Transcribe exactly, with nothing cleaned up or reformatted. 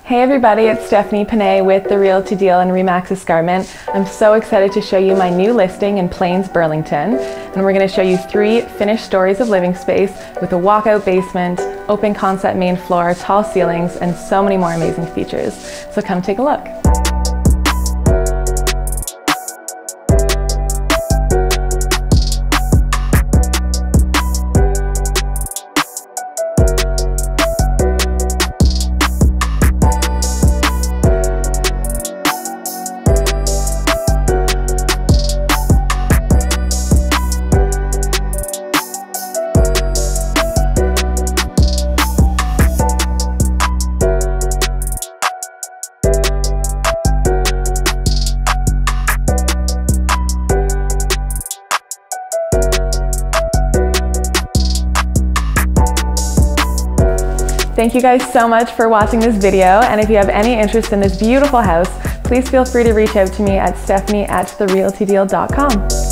Hey everybody, it's Stephanie Panay with The Realty Deal and Remax Escarpment. I'm so excited to show you my new listing in Plains, Burlington. And we're going to show you three finished stories of living space with a walkout basement, open concept main floor, tall ceilings, and so many more amazing features. So come take a look. Thank you guys so much for watching this video, and if you have any interest in this beautiful house, please feel free to reach out to me at stephanie at the realty deal dot com.